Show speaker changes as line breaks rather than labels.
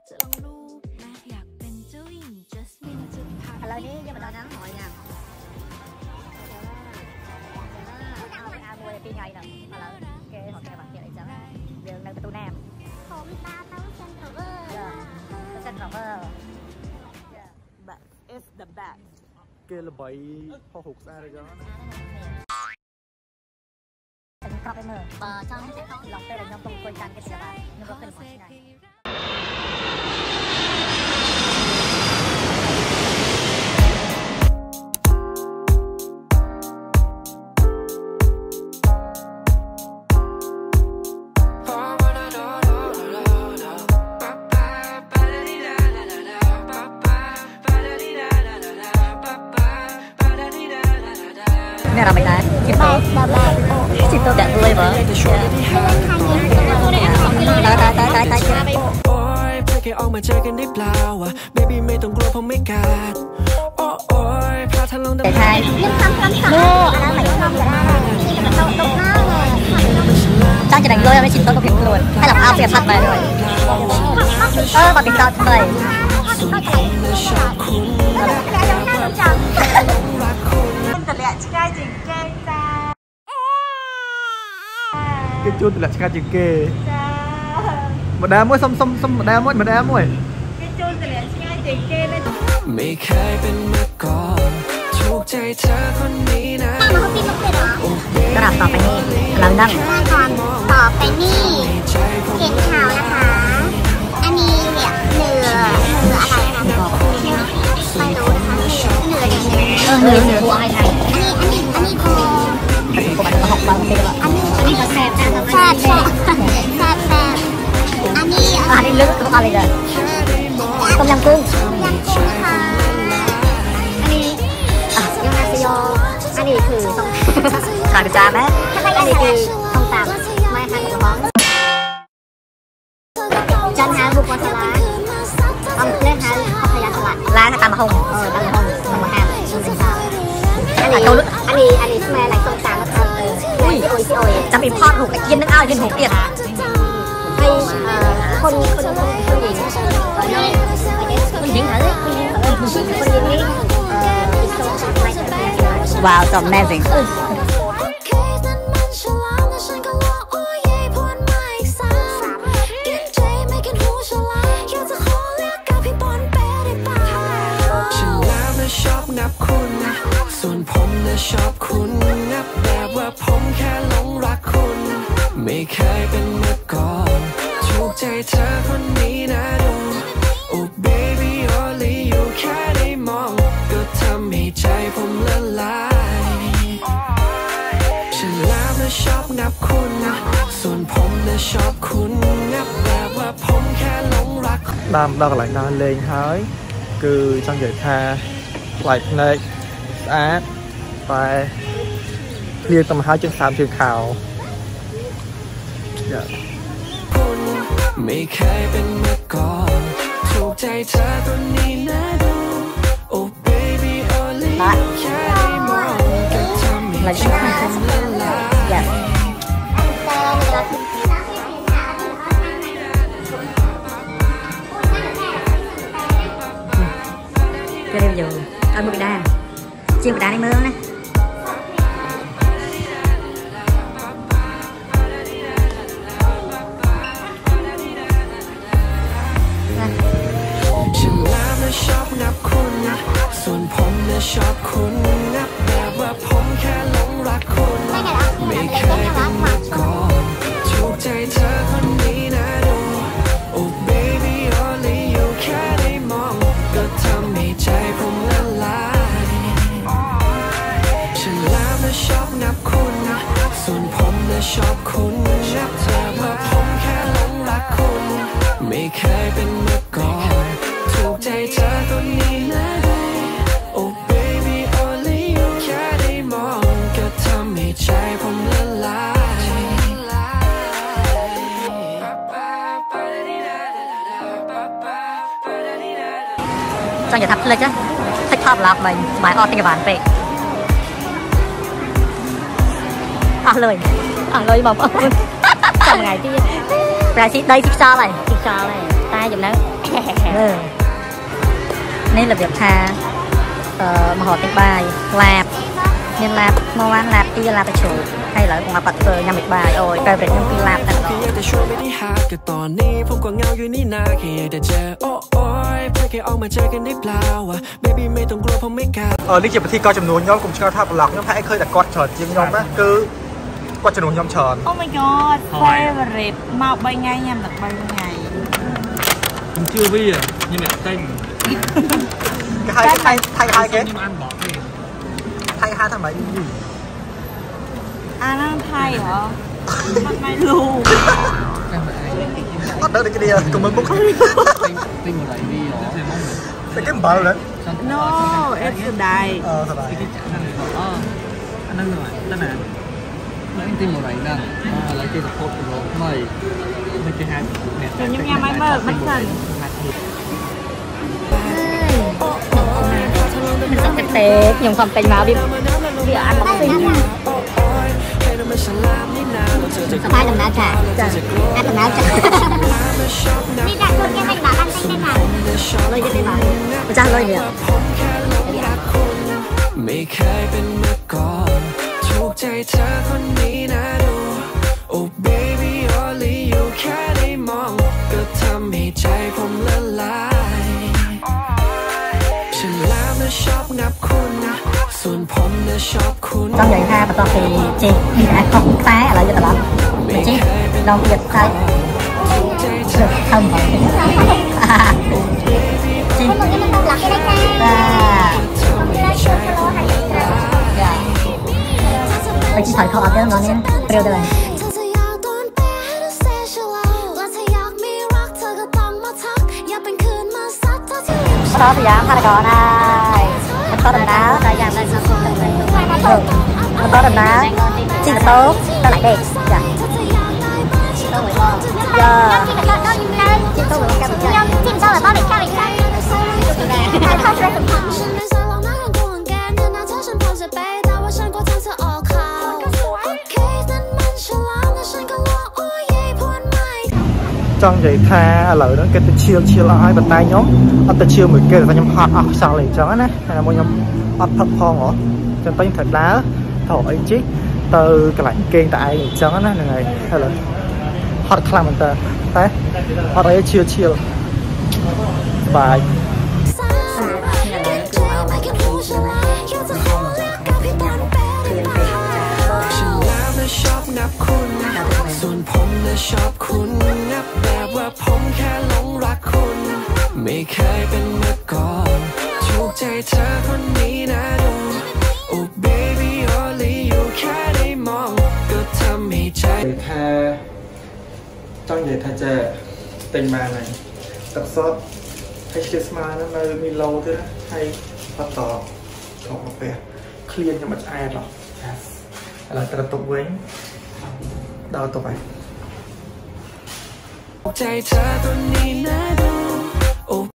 Lời đi nhưng mà tao nắng hỏi nha. Mua phi ngày nè. Là cái họ kêu bạn kia lại chẳng. Giờ nơi tu nam.
Không ta tao
Sen cover.
Best is the best.
គេល្បីហោះហុកស្អាតអីចឹងណា
ក្របឲ្យមើលបើចង់ឡងពេលខ្ញុំទៅអង្គុយកាន់គេស្រាប់ខ្ញុំក៏ឃើញមកឆ្ងាយ Ini ramai kan? Kita tak boleh ber. Hai. Trang chỉ đánh lôi với chị tôi có việc luôn. Hay làm ao việc thật vậy rồi. Mà việc tao vậy.
Cái chun là chả chừng kê. Một đám muối xông một đám muối. Cái chun là chả chừng kê lên.
ไม่เคยเป็นมาก่อนถูกใจเธอคนนี้นะ
ระดับต่อไปนี่เรานั่ง
ต่อไปนี่เห็นข่าวนะคะ อันนี้เนี่ยเหนืออะไรนะไม่รู้นะคะเหนือเหนือ
บัวไทย
อันนี้พอ
6 บาทเป็นแบบ
อันนี้ก็แซ่บอันนี้
ลึกก็อะไรกันต้มยำกุ้ง
ค่ะอันนี้ยองอาซิโยอันนี้คือส้ม
ขายเป็นจานไหม
อันนี้คือส้มตำไม่ค่ะกระป๋องจันทร์บุกวัฒนาเอาเล่นฮะพัทยาตลาด
ร้านตามมาหง
ตามห้องนมห้ามอันนี้สมัยไหนส้มตำนะครับพี่โอย
จะมีพอดถูกกินนึกเอากินถูกเตียด
ให้คนหญิงหรือคนหญิงนี่
ว้าวจอมแม่สิ
ชอบงับคุณส่วนผมน่ะชอบคุณงับแบบว่าผมแค่หลงรักคุณไม่เคยเป็นมาก่อนถูกใจเธอคนนี้นะดูโอ้ baby only you แค่ได้มองก็ทำให้ใจผมละลายฉันแล้วน่ะชอบงับคุณส่วนผมน่ะชอบคุณงับแบบว่าผมแค่หลงรัก
Đam đâu lại nó lên hơi cứ trong giải tha lại này sát và liên tầm 2 chân 3 chân khảo
ไม่เคยเป็นมาก่อนถูกใจเธอคนนี้นะดูโอ้ baby only you แค่ได้มองก็ทำให้ใจผมละลาย
cái đây giờ ăn một đá chiên một đá này mơ nè
ฉันแล้วน่ะชอบงับคุณส่วนผมน่ะชอบคุณงับแบบว่าผมแค่หลงรักคุณไม่เคยเป็นมาก่อนถูกใจเธอคนนี้นะดูโอ้ baby only you แค่ได้มองก็ทำให้ใจผมละลายฉันแล้วน่ะชอบงับคุณส่วนผมน่ะชอบคุณงับแบบว่าผมแค่หลงรักคุณไม่เคยเป็นมาก่อนถูกใจเธอคนนี้นะโอ้ baby only you แค่ได้มองก็ทำให้ใจผมละลาย
cho giờ thập lên chứ thích thập lạc mình mãi o tình bạn về lời mà chồng ngày chứ ra đây thích sao này tại อยู่แล้วนี่ระเบียบทามหอติบายลาบเรียนลาบเมื่อวานลาบที่ลาบไปโชว์ให้หลังมาปัดเฟยยำติบายโอ้ยกลายเป็นยังปีลาบแต่ก็
อยากจะชวนไปที่หาดก็ตอนนี้ผมก็เงาอยู่นี่นาแค่อยากจะเจอโอ้ยเพื่อแค่ออกมาเจอกันได้เปล่าวะ baby ไม่ต้องกลัวผมไม่กล้า
นี่เก็บไปที่ก็จำนวนย่อมกลุ่มชาติท่าปลักย่อมให้เคยแต่กอดเฉิดจริงย่อมนะคือก็จำนวนย่อมเฉิด
Oh my god favorite มาใบไงยำหนักใบไง
mình chưa vi à nhưng mà tên
thay cái
nhưng mà ăn bỏ thì
thay hai thằng mấy gì
นั่นไทยเหรอมันไม่รู้
bắt được cái đi cùng mình bốc
tên một lại đi
cái bờ đấy
no it's a die
thật đấy
anh đang rồi tên này lấy tên một lại nè lấy tên một rồi mày mấy cái hai
แต่ยังยังไม่เบิกมันสั่น
มันสักเต๊กยังความเป็นมาบิอันบ็อกซิ่งสบายตรงนั้นค่ะอันตรงนั้นจ้ะ
นี่จะคนแค่ไม่หมาบ้านเต้นได้ไหม
เลยจะได้ไหมจ้าเลยเนี่ย
ไม่เคยเป็นมาก่อนถูกใจเธอคนนี้นะดู Oh baby only you แค่ได้มองก็ทำให้ใจผมละลายฉันแล้วนะชอบงับคุณส่วนผมนะชอบคุณ
trong vậy ha và toàn thì chị không phá lại cho tao lắm chị đâu giật tay được không chịไปที่ถอยคอเดี๋ยวน้องเนี่ยเปรี้ยวเลยđó thì giá pha gò này mình có đầm đá tại nhà mình mình có đầm đá chi là tốt ta lại đẹp dạ chi tốt rồi dạ chi tốt rồi cao rồi chi tốt rồi bao bị cao rồi
trong vậy tha lợi đó cái chia lại bàn tay nhóm ở từ chiều 10 kia là nhóm hot sao lại chó nè hay là một nhóm hot thật phong hả trên tay thật đá thổi chứ từ cái lạnh kênh tại này chó nè này hay là hot clam mình ta té hot ấy chia bài
ชอบงับคุณส่วนผมนะชอบคุณงับแบบว่าผมแค่หลงรักคุณไม่เคยเป็นมาก่อนถูกใจเธอคนนี้นะดู Oh baby only you แค่ได้มองก็ทำให้ใจ
trong vậy thaจะเป็นมาไหนตัดซอสให้เชสมาแล้วมามีโลด้วยนะให้ตัดต่อของมาเป็นเคลียร์จะมาแอดหรอlà ta tục với đau tục này
ใจเธอคนนี้นะดู